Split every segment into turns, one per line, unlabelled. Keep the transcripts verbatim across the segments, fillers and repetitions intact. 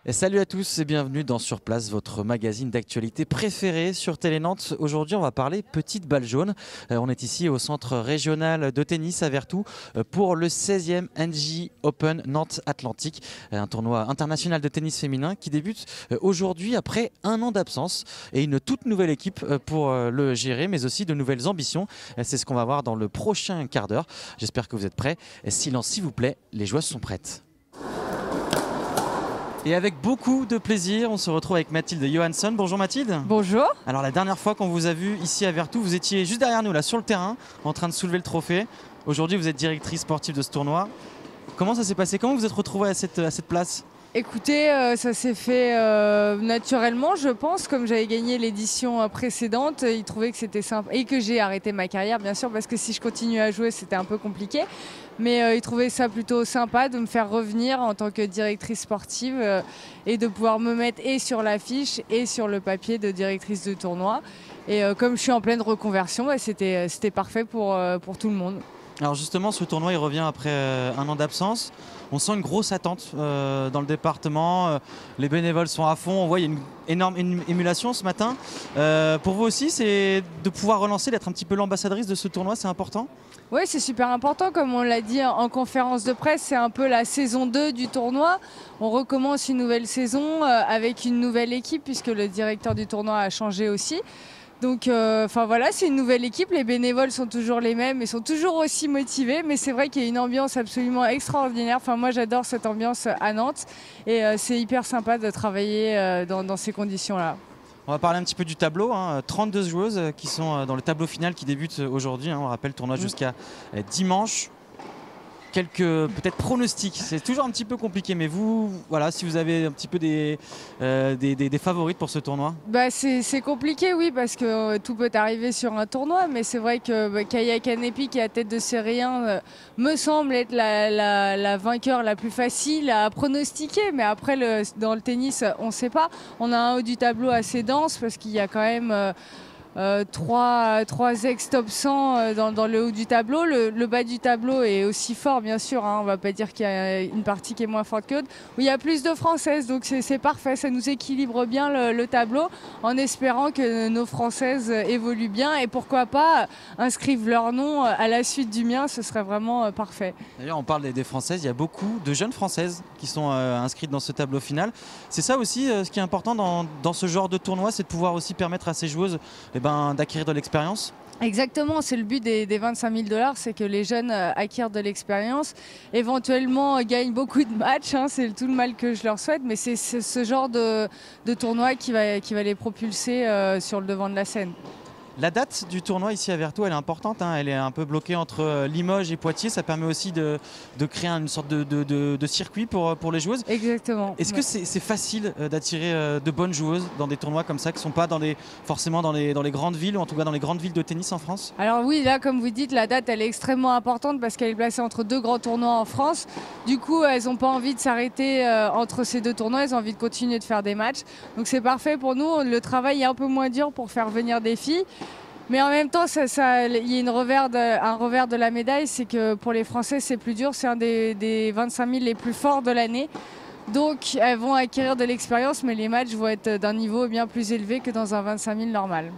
Et salut à tous et bienvenue dans Sur Place, votre magazine d'actualité préféré sur Télé Nantes. Aujourd'hui, on va parler petite balle jaune. Euh, on est ici au centre régional de tennis à Vertou euh, pour le seizième N J Open Nantes Atlantique, euh, un tournoi international de tennis féminin qui débute euh, aujourd'hui après un an d'absence et une toute nouvelle équipe euh, pour euh, le gérer, mais aussi de nouvelles ambitions. Euh, C'est ce qu'on va voir dans le prochain quart d'heure. J'espère que vous êtes prêts. Et silence s'il vous plaît, les joueuses sont prêtes. Et avec beaucoup de plaisir, on se retrouve avec Mathilde Johansson. Bonjour Mathilde.
Bonjour.
Alors la dernière fois qu'on vous a vu ici à Vertou, vous étiez juste derrière nous là sur le terrain en train de soulever le trophée. Aujourd'hui vous êtes directrice sportive de ce tournoi. Comment ça s'est passé? Comment vous vous êtes retrouvée à cette, à cette place?
Écoutez, euh, ça s'est fait euh, naturellement, je pense, comme j'avais gagné l'édition euh, précédente, ils trouvaient que c'était sympa et que j'ai arrêté ma carrière, bien sûr, parce que si je continuais à jouer, c'était un peu compliqué. Mais euh, ils trouvaient ça plutôt sympa de me faire revenir en tant que directrice sportive euh, et de pouvoir me mettre et sur l'affiche et sur le papier de directrice de tournoi. Et euh, comme je suis en pleine reconversion, bah, c'était, c'était parfait pour, euh, pour tout le monde.
Alors justement, ce tournoi il revient après euh, un an d'absence. On sent une grosse attente euh, dans le département. Euh, les bénévoles sont à fond. On voit qu'il y a une énorme une émulation ce matin. Euh, pour vous aussi, c'est de pouvoir relancer, d'être un petit peu l'ambassadrice de ce tournoi, c'est important?
Oui, c'est super important. Comme on l'a dit en conférence de presse, c'est un peu la saison deux du tournoi. On recommence une nouvelle saison euh, avec une nouvelle équipe puisque le directeur du tournoi a changé aussi. Donc, enfin euh, voilà, c'est une nouvelle équipe. Les bénévoles sont toujours les mêmes et sont toujours aussi motivés. Mais c'est vrai qu'il y a une ambiance absolument extraordinaire. Enfin, moi, j'adore cette ambiance à Nantes et euh, c'est hyper sympa de travailler euh, dans, dans ces conditions-là.
On va parler un petit peu du tableau. Hein. trente-deux joueuses qui sont dans le tableau final qui débute aujourd'hui. Hein. On rappelle, tournoi mmh. jusqu'à dimanche. Quelques peut-être pronostics, c'est toujours un petit peu compliqué, mais vous, voilà, si vous avez un petit peu des, euh, des, des, des favorites pour ce tournoi?
Bah c'est, c'est compliqué, oui, parce que euh, tout peut arriver sur un tournoi, mais c'est vrai que bah, Kaya Kanepi, qui est à tête de série un, euh, me semble être la, la, la vainqueur la plus facile à pronostiquer, mais après, le, dans le tennis, on ne sait pas. On a un haut du tableau assez dense, parce qu'il y a quand même... Euh, Euh, trois, trois ex-top cent euh, dans, dans le haut du tableau. Le, le bas du tableau est aussi fort, bien sûr. Hein. On ne va pas dire qu'il y a une partie qui est moins forte que l'autre. Où il y a plus de Françaises, donc c'est, c'est parfait. Ça nous équilibre bien le, le tableau en espérant que nos Françaises évoluent bien et pourquoi pas inscrivent leur nom à la suite du mien. Ce serait vraiment parfait.
D'ailleurs, on parle des, des Françaises. Il y a beaucoup de jeunes Françaises qui sont euh, inscrites dans ce tableau final. C'est ça aussi euh, ce qui est important dans, dans ce genre de tournoi, c'est de pouvoir aussi permettre à ces joueuses eh ben, d'acquérir de l'expérience.
Exactement, c'est le but des, des vingt-cinq mille dollars, c'est que les jeunes euh, acquièrent de l'expérience, éventuellement euh, gagnent beaucoup de matchs, hein, c'est tout le mal que je leur souhaite, mais c'est, c'est ce genre de, de tournoi qui va, qui va les propulser euh, sur le devant de la scène.
La date du tournoi ici à Vertou, elle est importante, hein. Elle est un peu bloquée entre Limoges et Poitiers. Ça permet aussi de, de créer une sorte de, de, de, de circuit pour, pour les joueuses.
Exactement.
Est-ce
ouais.
que c'est, c'est facile d'attirer de bonnes joueuses dans des tournois comme ça, qui ne sont pas dans les, forcément dans les, dans les grandes villes, ou en tout cas dans les grandes villes de tennis en France?
Alors oui, là, comme vous dites, la date, elle est extrêmement importante parce qu'elle est placée entre deux grands tournois en France. Du coup, elles n'ont pas envie de s'arrêter euh, entre ces deux tournois. Elles ont envie de continuer de faire des matchs. Donc c'est parfait pour nous. Le travail est un peu moins dur pour faire venir des filles. Mais en même temps, ça, ça, il y a une revers de, un revers de la médaille, c'est que pour les Français, c'est plus dur. C'est un des, des vingt-cinq mille les plus forts de l'année. Donc, elles vont acquérir de l'expérience, mais les matchs vont être d'un niveau bien plus élevé que dans un vingt-cinq mille normal.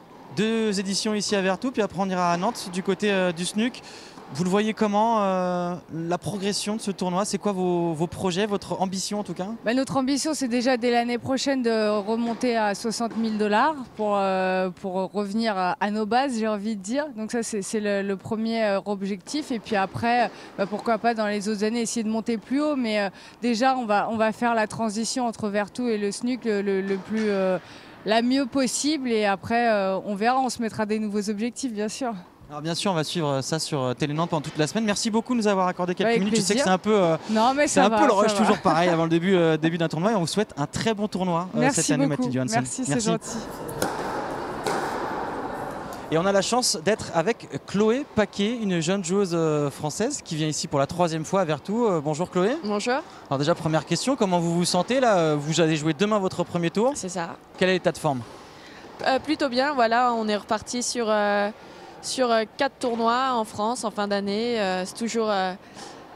Deux éditions ici à Vertou, puis après on ira à Nantes du côté euh, du S N U C. Vous le voyez comment, euh, la progression de ce tournoi? C'est quoi vos, vos projets, votre ambition en tout cas?
Bah, notre ambition, c'est déjà dès l'année prochaine de remonter à soixante mille dollars pour, euh, pour revenir à, à nos bases, j'ai envie de dire. Donc ça, c'est, c'est le, le premier euh, objectif. Et puis après, bah, pourquoi pas dans les autres années essayer de monter plus haut. Mais euh, déjà, on va, on va faire la transition entre Vertou et le S N U C le, le, le plus, euh, la mieux possible. Et après, euh, on verra, on se mettra des nouveaux objectifs, bien sûr.
Alors bien sûr, on va suivre ça sur Télé Nantes pendant toute la semaine. Merci beaucoup de nous avoir accordé quelques
Avec
minutes.
plaisir.
Je sais que c'est un peu, euh,
non, mais
c'est
ça
un
va,
peu le rush,
va.
toujours pareil avant le début, euh, début d'un tournoi. Et on vous souhaite un très bon tournoi euh,
Merci
cette année,
beaucoup.
Mathilde Johansson.
Merci, c'est
Merci.
gentil.
Et on a la chance d'être avec Chloé Paquet, une jeune joueuse euh, française qui vient ici pour la troisième fois à Vertou. Euh, bonjour Chloé.
Bonjour.
Alors déjà, première question, comment vous vous sentez là? Vous allez jouer demain votre premier tour.
C'est ça.
Quel est l'état de forme?
euh, Plutôt bien, voilà, on est reparti sur, euh, sur euh, quatre tournois en France en fin d'année. Euh, c'est toujours euh,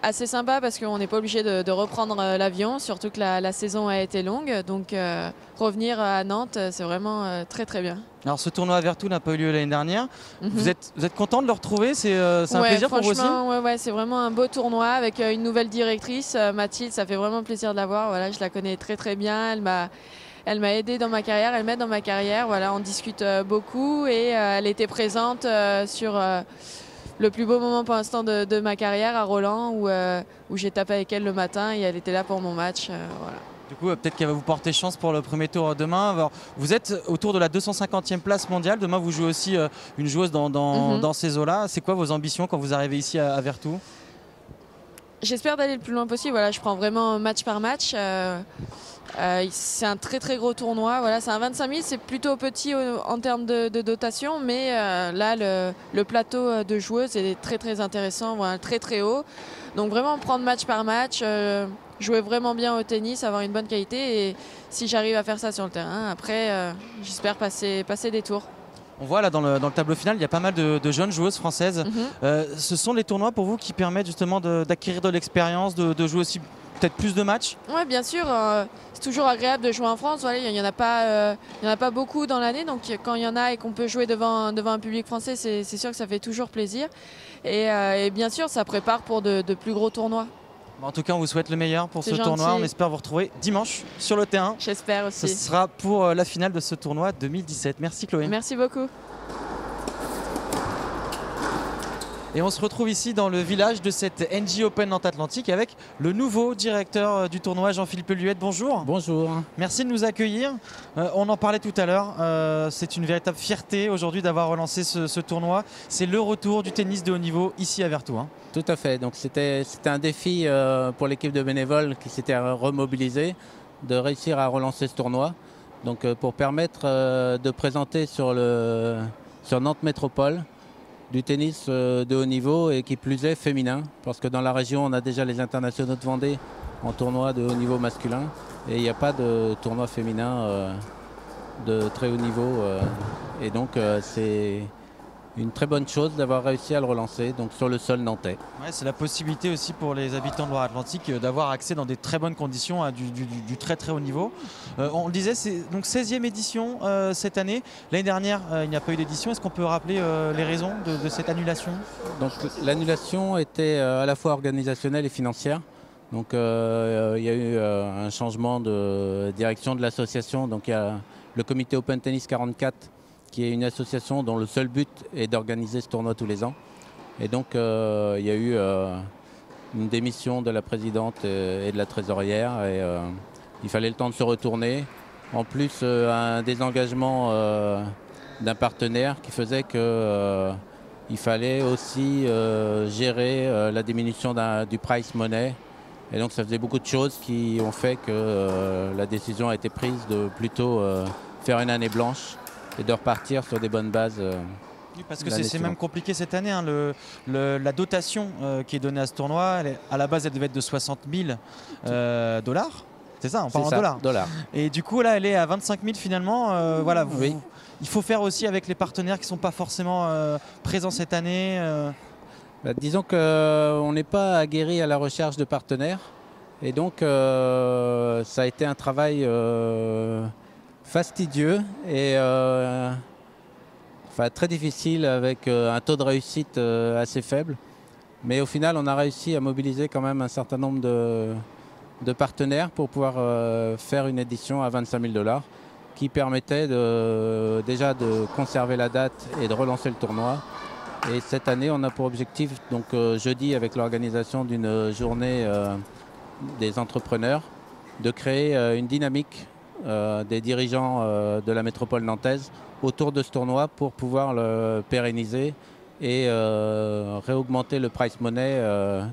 assez sympa parce qu'on n'est pas obligé de, de reprendre euh, l'avion, surtout que la, la saison a été longue. Donc euh, revenir à Nantes, c'est vraiment euh, très très bien.
Alors ce tournoi à Vertou n'a pas eu lieu l'année dernière. Mm-hmm. Vous êtes, vous êtes content de le retrouver? C'est euh, un
ouais,
plaisir pour vous aussi?
Ouais, ouais, c'est vraiment un beau tournoi avec euh, une nouvelle directrice, euh, Mathilde. Ça fait vraiment plaisir de la voir. Voilà, je la connais très très bien. Elle m'a Elle m'a aidée dans ma carrière, elle m'aide dans ma carrière. Voilà, on discute euh, beaucoup et euh, elle était présente euh, sur euh, le plus beau moment pour l'instant de, de ma carrière à Roland où, euh, où j'ai tapé avec elle le matin et elle était là pour mon match. Euh, voilà.
Du coup, peut-être qu'elle va vous porter chance pour le premier tour demain. Alors, vous êtes autour de la deux cent cinquantième place mondiale. Demain, vous jouez aussi euh, une joueuse dans, dans, mm-hmm. dans ces eaux-là. C'est quoi vos ambitions quand vous arrivez ici à, à Vertou?
J'espère d'aller le plus loin possible. Voilà, je prends vraiment match par match. Euh, Euh, c'est un très très gros tournoi, voilà, c'est un vingt-cinq mille, c'est plutôt petit euh, en termes de, de dotation, mais euh, là le, le plateau de joueuses est très très intéressant, voilà, très très haut. Donc vraiment prendre match par match, euh, jouer vraiment bien au tennis, avoir une bonne qualité et si j'arrive à faire ça sur le terrain, après euh, j'espère passer, passer des tours.
On voit là dans le, dans le tableau final, il y a pas mal de, de jeunes joueuses françaises. Mm-hmm. euh, ce sont les tournois pour vous qui permettent justement d'acquérir de, de l'expérience, de, de jouer aussi peut-être plus de matchs? Oui,
bien sûr. Euh, c'est toujours agréable de jouer en France. Voilà, il n'y en a pas, euh, il y en a pas beaucoup dans l'année. Donc quand il y en a et qu'on peut jouer devant, devant un public français, c'est sûr que ça fait toujours plaisir. Et, euh, et bien sûr, ça prépare pour de, de plus gros tournois.
En tout cas, on vous souhaite le meilleur pour ce
gentil.
tournoi. On espère vous retrouver dimanche sur le terrain.
J'espère aussi.
Ce sera pour la finale de ce tournoi deux mille dix-sept. Merci Chloé.
Merci beaucoup.
Et on se retrouve ici dans le village de cette N J Open Nantes Atlantique avec le nouveau directeur du tournoi, Jean-Philippe Luette. Bonjour.
Bonjour.
Merci de nous accueillir. Euh, on en parlait tout à l'heure. Euh, c'est une véritable fierté aujourd'hui d'avoir relancé ce, ce tournoi. C'est le retour du tennis de haut niveau ici à Vertou. Hein.
Tout à fait. Donc c'était un défi euh, pour l'équipe de bénévoles qui s'était remobilisée de réussir à relancer ce tournoi. Donc euh, pour permettre euh, de présenter sur, le, sur Nantes Métropole du tennis de haut niveau et qui plus est féminin, parce que dans la région on a déjà les internationaux de Vendée en tournoi de haut niveau masculin et il n'y a pas de tournoi féminin euh, de très haut niveau euh, et donc euh, c'est une très bonne chose d'avoir réussi à le relancer donc sur le sol nantais.
Ouais, c'est la possibilité aussi pour les habitants de Loire-Atlantique d'avoir accès dans des très bonnes conditions à du, du, du très très haut niveau. Euh, on le disait, c'est donc seizième édition euh, cette année. L'année dernière, euh, il n'y a pas eu d'édition. Est-ce qu'on peut rappeler euh, les raisons de, de cette annulation?
Donc l'annulation était euh, à la fois organisationnelle et financière. Donc euh, il y a eu euh, un changement de direction de l'association. Donc il y a le comité Open Tennis quarante-quatre qui est une association dont le seul but est d'organiser ce tournoi tous les ans. Et donc euh, il y a eu euh, une démission de la présidente et, et de la trésorière et euh, il fallait le temps de se retourner. En plus euh, un désengagement euh, d'un partenaire qui faisait que euh, il fallait aussi euh, gérer euh, la diminution du price money. Et donc ça faisait beaucoup de choses qui ont fait que euh, la décision a été prise de plutôt euh, faire une année blanche et de repartir sur des bonnes bases. Euh,
oui, parce que c'est même compliqué cette année. Hein, le, le, la dotation euh, qui est donnée à ce tournoi, elle est, à la base, elle devait être de soixante mille euh, dollars. C'est ça, on parle en dollars.
dollars.
Et du coup, là, elle est à vingt-cinq mille finalement. Euh, voilà, vous,
oui.
Il faut faire aussi avec les partenaires qui ne sont pas forcément euh, présents cette année. Euh.
Bah, disons qu'on euh, n'est pas aguerri à la recherche de partenaires. Et donc, euh, ça a été un travail euh, fastidieux et euh, enfin, très difficile avec euh, un taux de réussite euh, assez faible. Mais au final, on a réussi à mobiliser quand même un certain nombre de, de partenaires pour pouvoir euh, faire une édition à vingt-cinq mille dollars qui permettait de, déjà de conserver la date et de relancer le tournoi. Et cette année, on a pour objectif, donc euh, jeudi, avec l'organisation d'une journée euh, des entrepreneurs, de créer euh, une dynamique euh, des dirigeants euh, de la métropole nantaise autour de ce tournoi pour pouvoir le pérenniser et euh, réaugmenter le price money euh,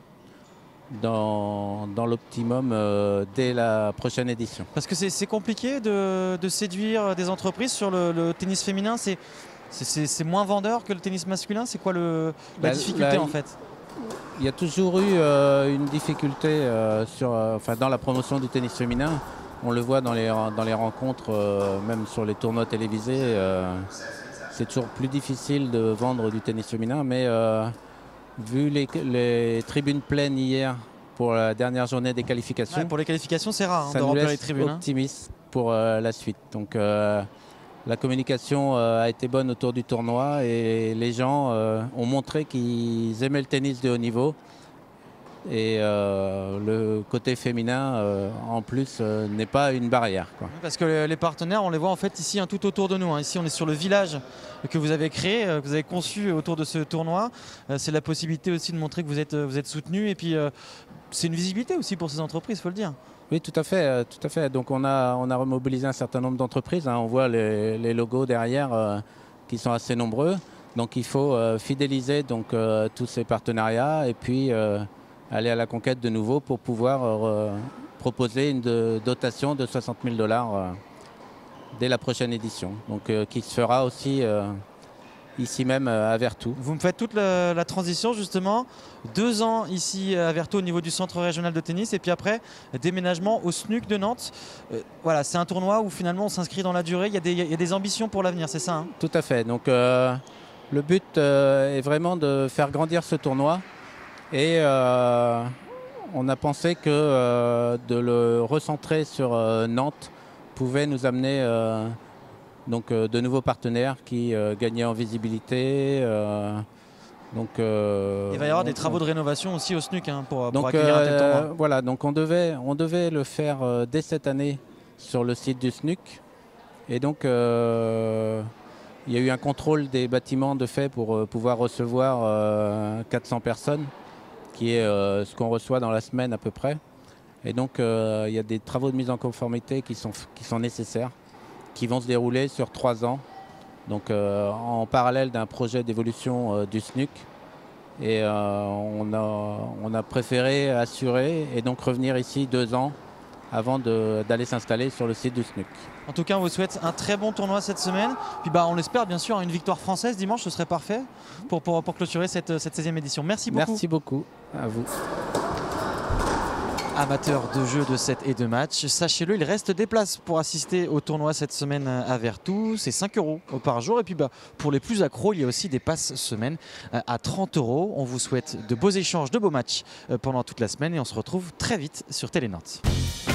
dans, dans l'optimum euh, dès la prochaine édition.
Parce que c'est compliqué de, de séduire des entreprises sur le, le tennis féminin. C'est c'est moins vendeur que le tennis masculin. C'est quoi le, la bah, difficulté là, en fait?
Il y a toujours eu euh, une difficulté euh, sur, euh, enfin, dans la promotion du tennis féminin. On le voit dans les, dans les rencontres, euh, même sur les tournois télévisés. Euh, c'est toujours plus difficile de vendre du tennis féminin, mais euh, vu les, les tribunes pleines hier pour la dernière journée des qualifications,
Ouais, pour les qualifications, c'est rare hein,
ça
de
nous
remplir
laisse
les tribunes. hein.
optimistes pour euh, la suite. Donc euh, la communication euh, a été bonne autour du tournoi et les gens euh, ont montré qu'ils aimaient le tennis de haut niveau. Et euh, le côté féminin, euh, en plus, euh, n'est pas une barrière, quoi.
Parce que les- les partenaires, on les voit en fait ici hein, tout autour de nous. hein. Ici, on est sur le village que vous avez créé, euh, que vous avez conçu autour de ce tournoi. Euh, c'est la possibilité aussi de montrer que vous êtes, euh, vous êtes soutenu. Et puis, euh, c'est une visibilité aussi pour ces entreprises, il faut le dire.
Oui, tout à fait, euh, tout à fait. Donc on a, on a remobilisé un certain nombre d'entreprises. hein. On voit les, les logos derrière euh, qui sont assez nombreux. Donc il faut euh, fidéliser donc, euh, tous ces partenariats et puis euh, aller à la conquête de nouveau pour pouvoir euh, proposer une de- dotation de soixante mille dollars euh, dès la prochaine édition. Donc euh, qui se fera aussi euh, ici même euh, à Vertou.
Vous me faites toute la, la transition justement. Deux ans ici à Vertou au niveau du centre régional de tennis et puis après déménagement au S N U C de Nantes. Euh, voilà, c'est un tournoi où finalement on s'inscrit dans la durée. Il y a des, il y a des ambitions pour l'avenir, c'est ça hein
Tout à fait. Donc euh, le but euh, est vraiment de faire grandir ce tournoi et euh, on a pensé que euh, de le recentrer sur euh, Nantes pouvait nous amener euh, donc, euh, de nouveaux partenaires qui euh, gagnaient en visibilité. euh, donc, euh,
Il va y avoir
on-
des travaux
on-
de rénovation aussi au S N U C hein, pour, pour
donc,
accueillir un tel
euh,
tournoi.
voilà, donc on devait, on devait le faire euh, dès cette année sur le site du S N U C. Et donc, euh, il y a eu un contrôle des bâtiments de fait pour euh, pouvoir recevoir euh, quatre cents personnes, qui est euh, ce qu'on reçoit dans la semaine à peu près. Et donc, euh, il y a des travaux de mise en conformité qui sont, qui sont nécessaires, qui vont se dérouler sur trois ans, donc euh, en parallèle d'un projet d'évolution euh, du S N U C. Et euh, on, a, on a préféré assurer et donc revenir ici deux ans avant de- d'aller s'installer sur le site du S N U C.
En tout cas, on vous souhaite un très bon tournoi cette semaine. Puis bah, on espère bien sûr une victoire française dimanche, ce serait parfait pour, pour, pour clôturer cette, cette seizième édition. Merci beaucoup.
Merci beaucoup à vous.
Amateurs de jeux de set et de match, sachez-le, il reste des places pour assister au tournoi cette semaine à Vertou. C'est cinq euros par jour. Et puis bah, pour les plus accros, il y a aussi des passes semaine à trente euros. On vous souhaite de beaux échanges, de beaux matchs pendant toute la semaine et on se retrouve très vite sur Télé Nantes.